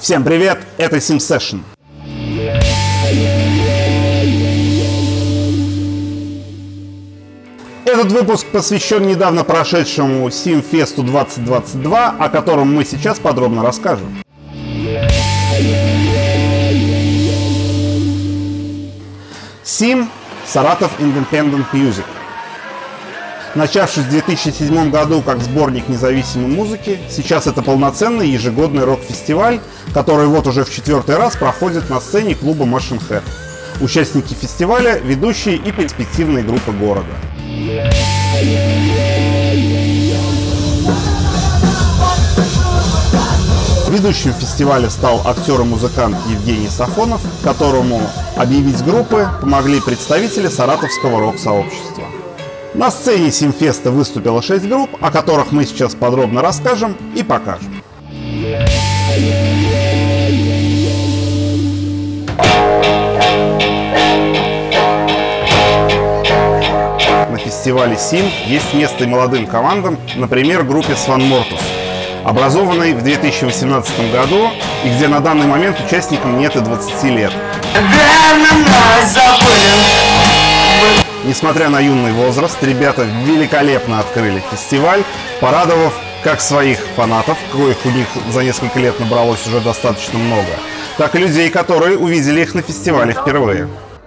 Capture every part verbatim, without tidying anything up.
Всем привет, это Sim Session. Этот выпуск посвящен недавно прошедшему SimFest двадцать двадцать два, о котором мы сейчас подробно расскажем. Sim Saratov Independent Music. Начавшись в две тысячи седьмом году как сборник независимой музыки, сейчас это полноценный ежегодный рок-фестиваль, который вот уже в четвертый раз проходит на сцене клуба Machine Head. Участники фестиваля – ведущие и перспективные группы города. Ведущим фестиваля стал актер и музыкант Евгений Сафонов, которому объявить группы помогли представители саратовского рок-сообщества. На сцене Симфеста выступило шесть групп, о которых мы сейчас подробно расскажем и покажем. На фестивале Сим есть место и молодым командам, например, группе Swan Mortus, образованной в две тысячи восемнадцатом году и где на данный момент участникам нет и двадцати лет. Несмотря на юный возраст, ребята великолепно открыли фестиваль, порадовав как своих фанатов, коих у них за несколько лет набралось уже достаточно много, так и людей, которые увидели их на фестивале впервые.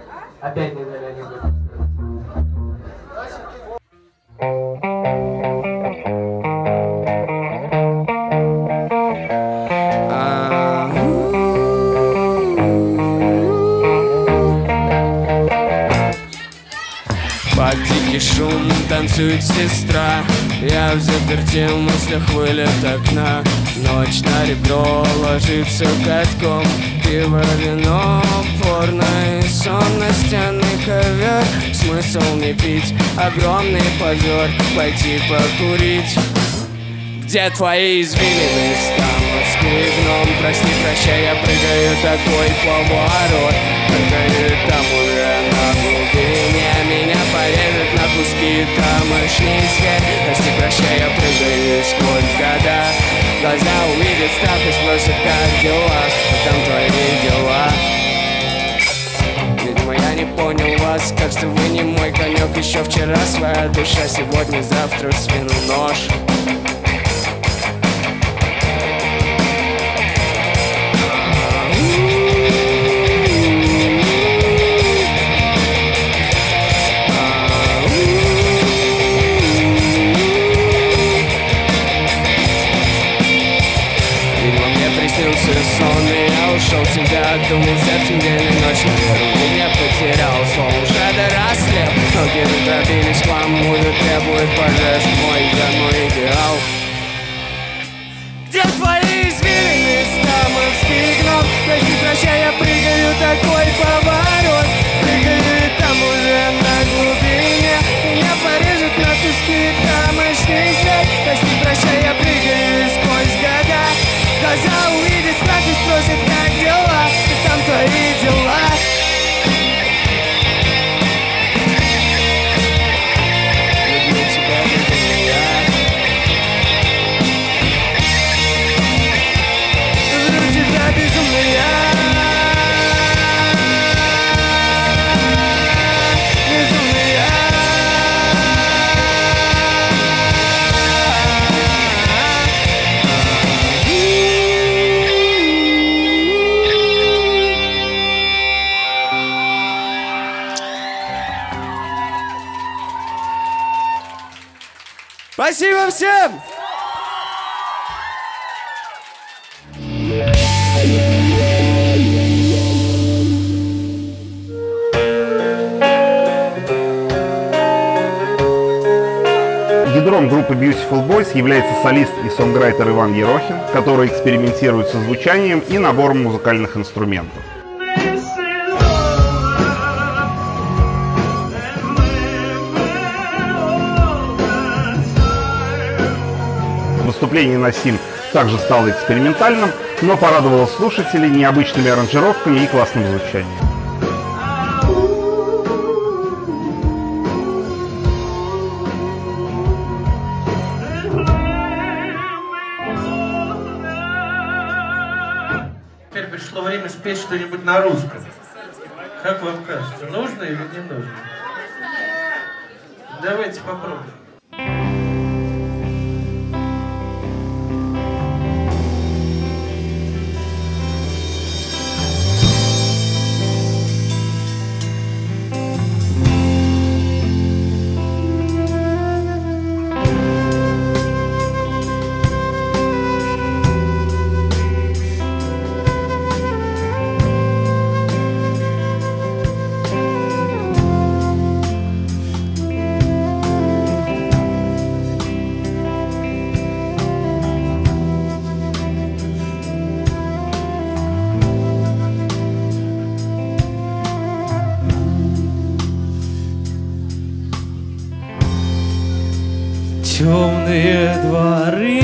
Шум танцует сестра, я в заперти в мыслях вылет окна. Ночь на ребро ложится катком, пиво, вино, порно и сон, настенный ковер. Смысл не пить, огромный позор, пойти покурить. Где твои извилины, стамовский гном? Прости, прощай, я прыгаю, такой поворот. Прыгаю там уже на глубине, меня порежет на куски тамошний свет. Прости, прощай, я прыгаю сквозь года. Глаза увидят страх и спросят, как дела, а там твои дела. Видимо, я не понял вас, кажется, вы не мой конек. Еще вчера своя душа, сегодня, завтра свину нож. Сон, и я ушел себя, думал, сердцем день и ночь, наверное, меня потерял, словно уже дорослел. Ноги раздробились, к вам муза требует божеств, мой земной идеал. Где твои извилины, стамовский гном? Прости, прощай, я прыгаю, такой поворот. Прыгаю, и там уже на глубине меня порежет на куски тамошний свет. Прости, прощай, я прыгаю сквозь года. Глаза увидят страх и спросят, как дела, и там твои дела. Люблю тебя, безумная. Люблю тебя, безумная. Безумная. Спасибо всем! Ядром группы Beautiful Boys является солист и сонграйтер Иван Ерохин, который экспериментирует со звучанием и набором музыкальных инструментов. Выступление на Сим также стало экспериментальным, но порадовало слушателей необычными аранжировками и классным звучанием. теперь пришло время спеть что-нибудь на русском. Как вам кажется, нужно или не нужно? Давайте попробуем. Темные дворы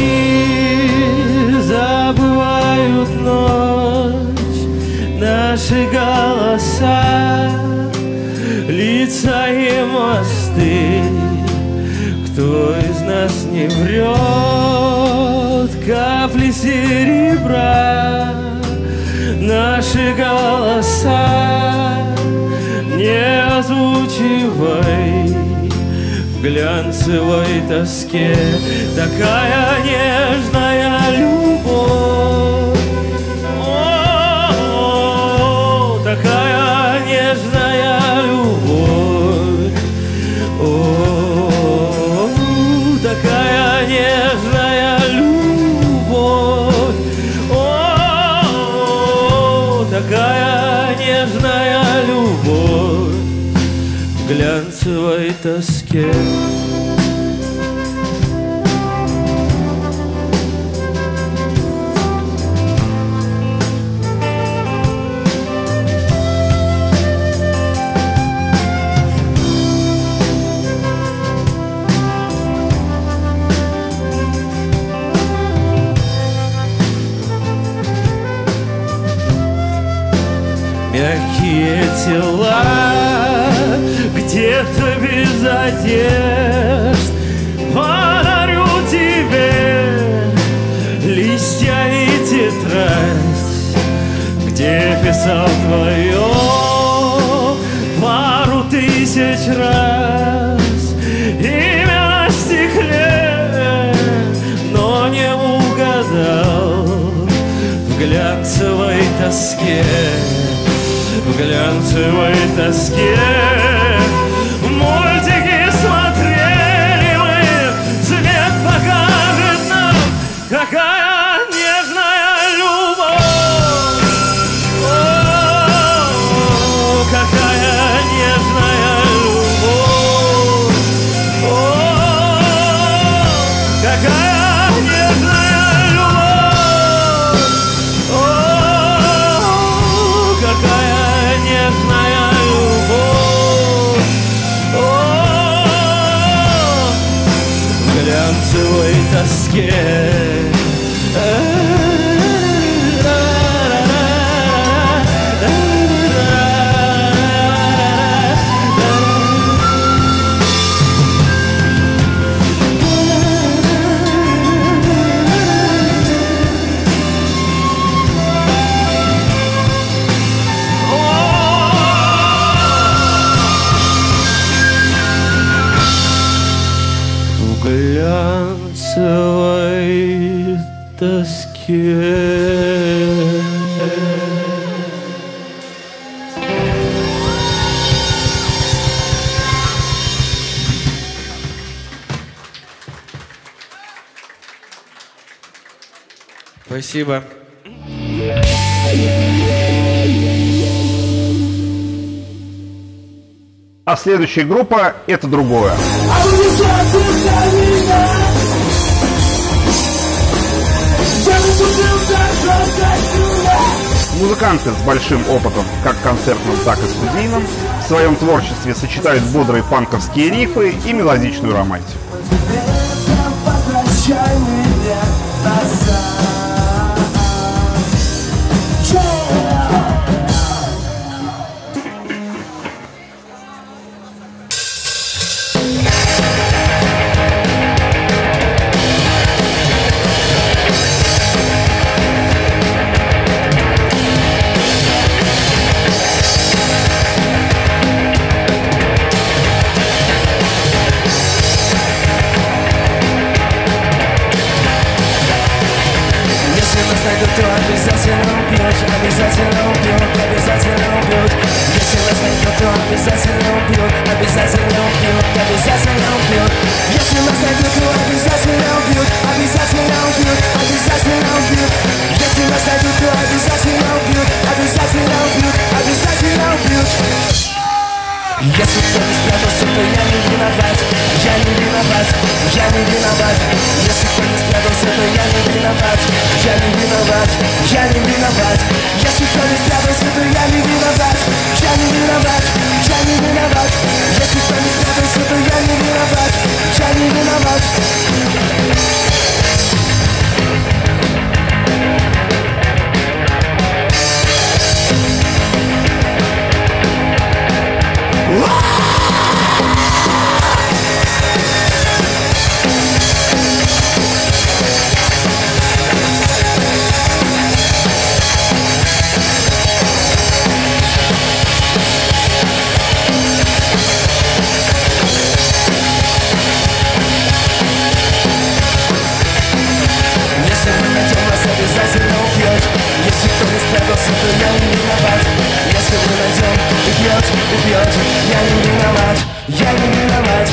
забывают ночь, наши голоса, лица и мосты. Кто из нас не врет? Капли серебра, наши голоса не озвучивай. В глянцевой тоске такая нежная любовь, о, такая нежная любовь, о, такая нежная любовь, о, такая нежная любовь в глянцевой тоске. Мягкие тела где-то без одежд, подарю тебе листья и тетрадь, где писал твое пару тысяч раз имя на стекле, но не угадал в глянцевой тоске. В глянцевой тоске мультики смотрели мы, свет покажет нам, какая нежная любовь, о, какая нежная любовь, о, какая нежная любовь, о, какая нежная любовь, о, в глянцевой тоске. Глянцевой тоске. Спасибо. А следующая группа — это другое. Музыканты с большим опытом, как концертным, так и студийным, в своем творчестве сочетают бодрые панковские рифы и мелодичную романтику. обязательно убьют, обязательно убьют, обязательно убьют. Если вас найдут, то обязательно убьют, обязательно убьют, обязательно убьют. Если нас найдут, то обязательно убьют, обязательно убьют, обязательно убьют. Если нас найдут, то обязательно убьют, обязательно убьют, обязательно убьют. Если кто не спрятался, то я не виноват, я не виноват, я не виноват. Если кто не спрятался, то я не виноват, я не виноват, я не виноват. Если кто не спрятался, то я не виноват, я не виноват, я не виноват. Если кто не спрятался, то я не виноват, я не виноват. Обязательно убьет. Если кто не спрятался, то я не виноват. Если мы найдем, убьет, убьет. Я не виноват, я не виноват.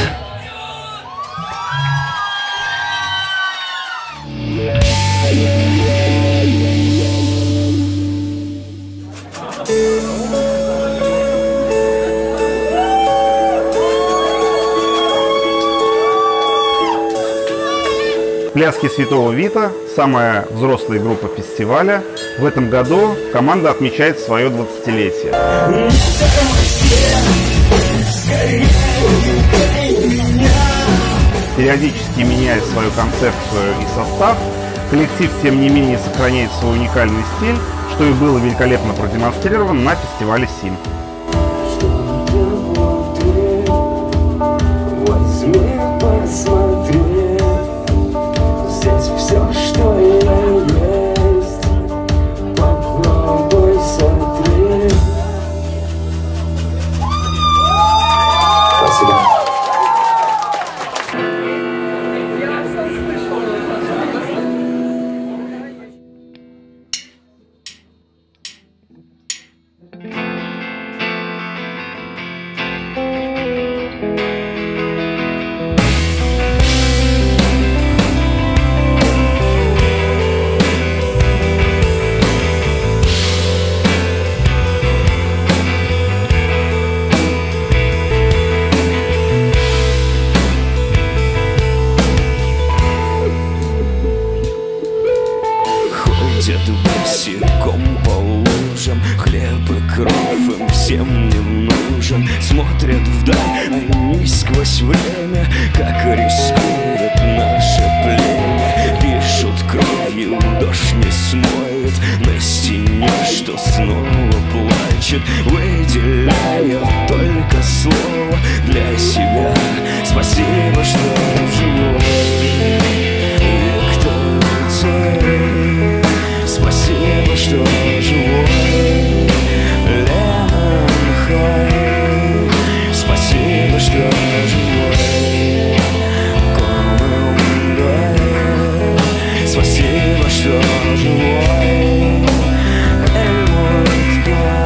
Пляски Святого Вита, самая взрослая группа фестиваля. В этом году команда отмечает свое двадцатилетие. Периодически меняет свою концепцию и состав. Коллектив, тем не менее, сохраняет свой уникальный стиль, что и было великолепно продемонстрировано на фестивале СИМ. Все, что я есть, попробуй смотри. Спасибо. Босиком по лужам, хлеб и кровь им всем не нужен. Смотрят вдаль они сквозь время, как рискует наше племя. Пишут кровью, дождь не смоет на стене, что снова плачет, выделяя только слово для себя. Спасибо, что живой, Виктор Цой. Спасибо, что живой, Ленхай. Спасибо, что живой, Командой. Спасибо, что живой, Эльвудка.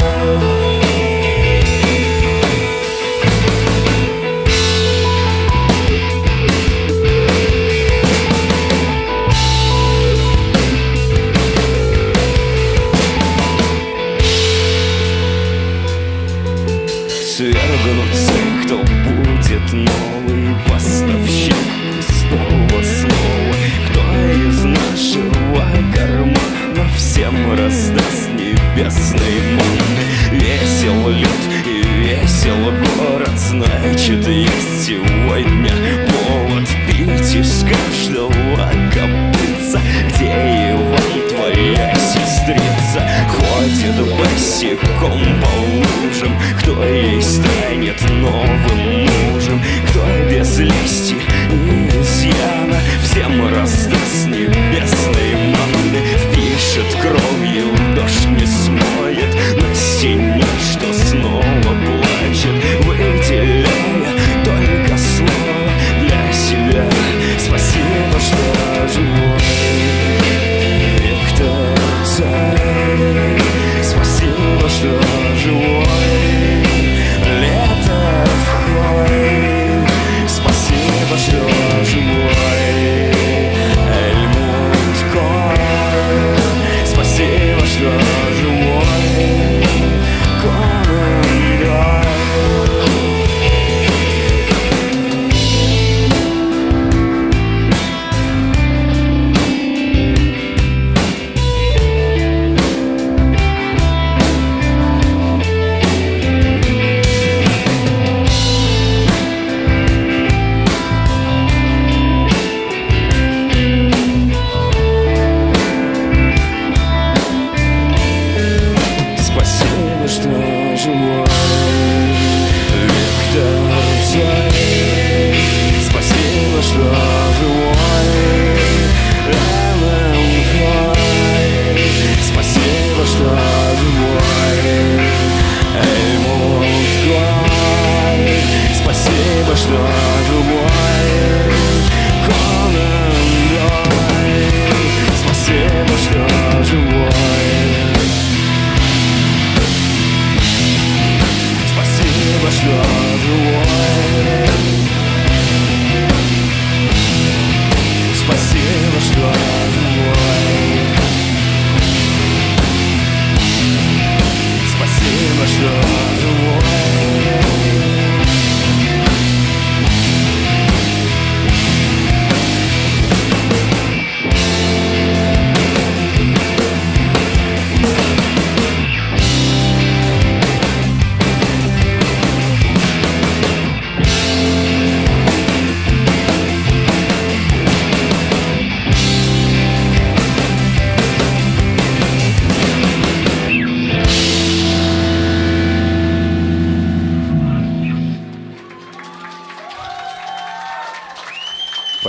Свергнутся, кто будет новый поставщик пустого слова. Кто из нашего кармана всем раздаст небесной манны. Весел люд и весел город, значит, есть сегодня повод пить из каждого копытца. Где Иван, твоя сестрица, ходит босиком по лужам? Кто ей станет новым мужем? Кто без лести и изъяна всем раздаст небесной манны? Впишет кровью, дождь не смоет на стене, что снова плачет, выделяя только слово для себя. Спасибо, что живой, Виктор Цой.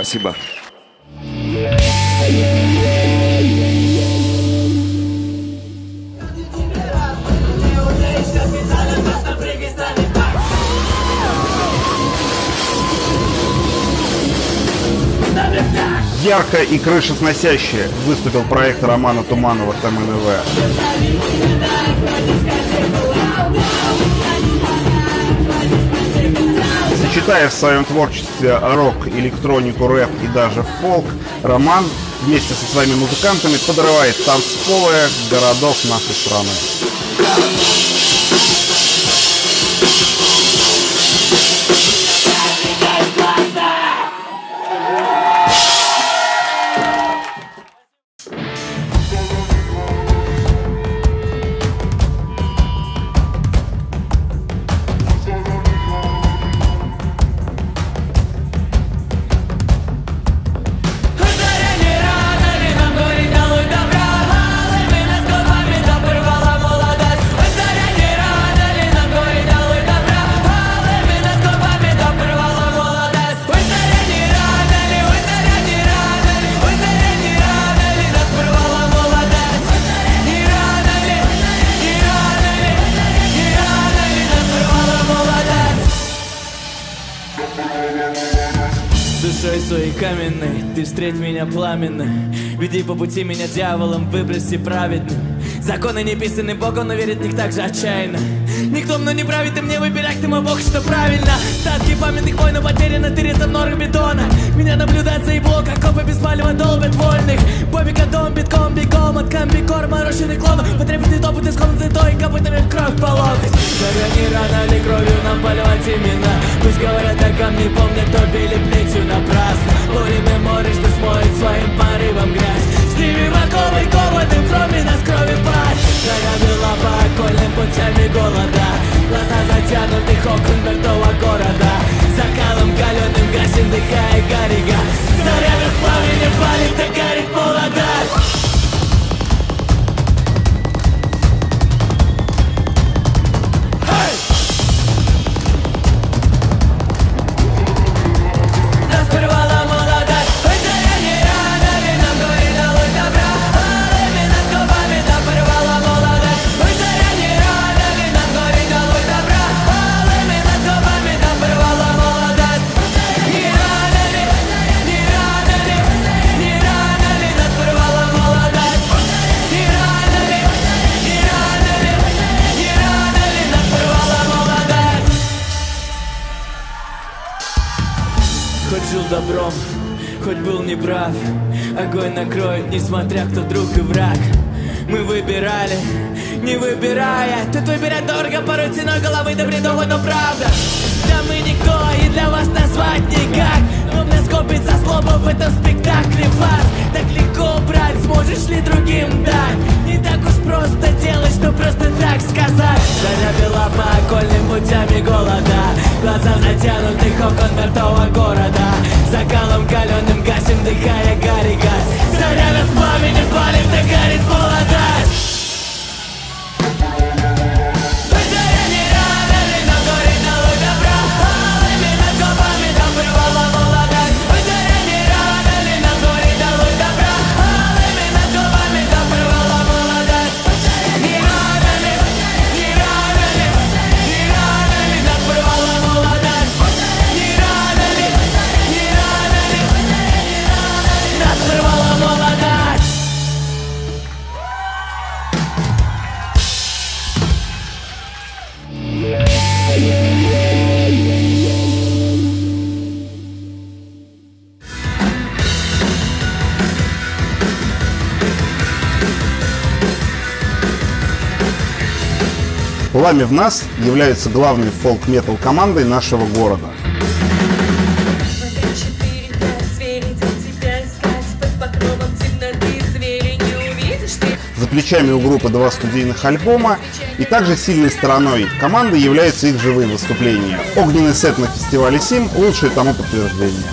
Спасибо. Ярко и крышесносяще выступил проект Романа Туманова Т М Н В. Сочетая в своем творчестве рок, электронику, рэп и даже фолк, Роман вместе со своими музыкантами подрывает танцполы городов нашей страны. Душой своей каменной ты встреть меня пламенно. Веди по пути меня дьяволом, выброси праведным. Законы не писаны Богом, но верит в них так же отчаянно. Никто мной не правит, и мне выбирать, ты мой Бог, что правильно. Статки памятных войн, но потеряно тырится в норах бетона. Меня наблюдать за его, как копы без палева долбят вольных. Бобика дом, битком, бегом, от комбикор, мороженый клон. Потребный топот из комнаты той, копытами в кровь по локоть. Горя не рано ли кровью нам поливать имена. Пусть говорят о камне, помнят, то били плетью напрасно. Буренное море, что смоет своим порывом грязь. Снимем оковы, кованы, кроме нас крови пасть. Заря была по окольным путями голода. Глаза затянуты окон мертвого города. Закалом каленым гасим, дыхая гарига. Заря без пламени палит, так горит молодость. Хоть жил добром, хоть был неправ, огонь накроет, несмотря кто друг и враг. Мы выбирали, не выбирая. Тут выбирать дорого, порой ценой головы до бредовой, но правда. Да мы никто, и для вас назвать никак. Но мне скопится злоба в этом спектакле вас. Так легко брать, сможешь ли другим дать? Не так уж просто делать, что просто так сказать. Заря бела по окольным путями голода. Глаза затянутых окон мертвого города. Закалом каленым гасим, дыхая гарри газ. Заря без пламени палит, да горит молодость. «Пламя в нас» является главной фолк-метал командой нашего города. За плечами у группы два студийных альбома, и также сильной стороной команды являются их живые выступления. Огненный сет на фестивале «Сим» – лучшее тому подтверждение.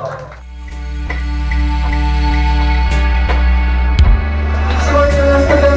Сегодня у нас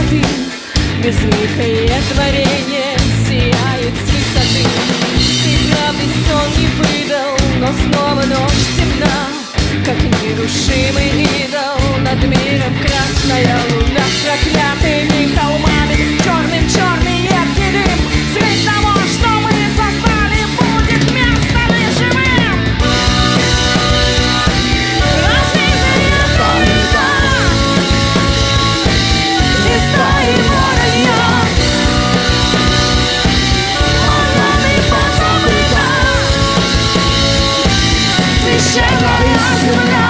цветы, безликое творение сияет с высоты. Ты правда сон не выдал, но снова ночь темна, как нерушимый идол над миром красная луна. Проклятыми холмами черным-черный едкий дым, свет того, что мы создали, будет место живым. Разбитые города, истории воронья, огромный позабыта, священная земля.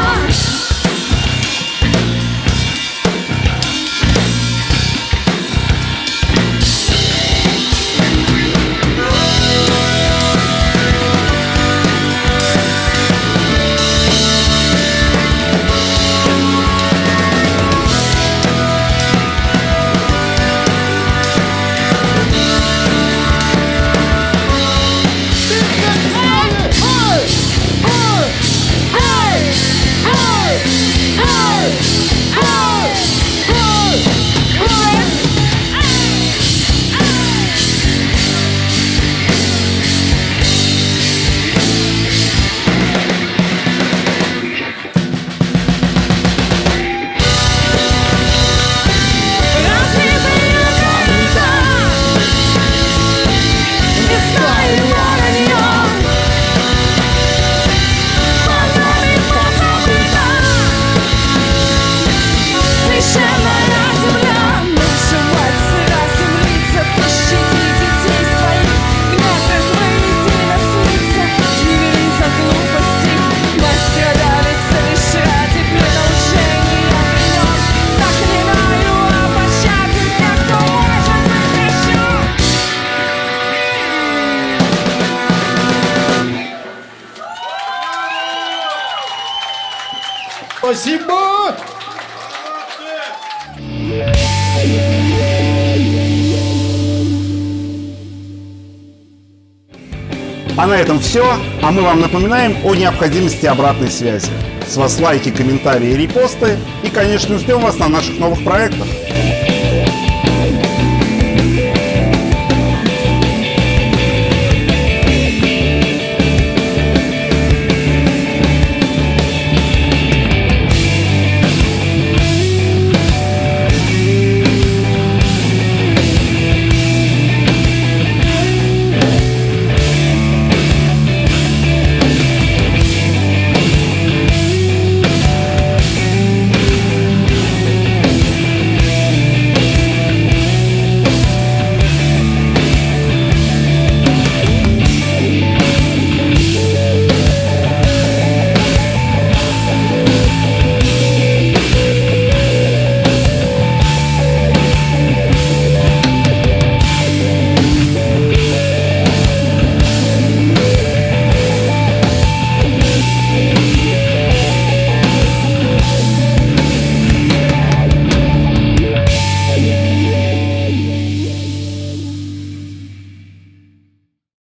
Спасибо! А на этом все. А мы вам напоминаем о необходимости обратной связи. С вас лайки, комментарии, репосты. И, конечно, ждем вас на наших новых проектах.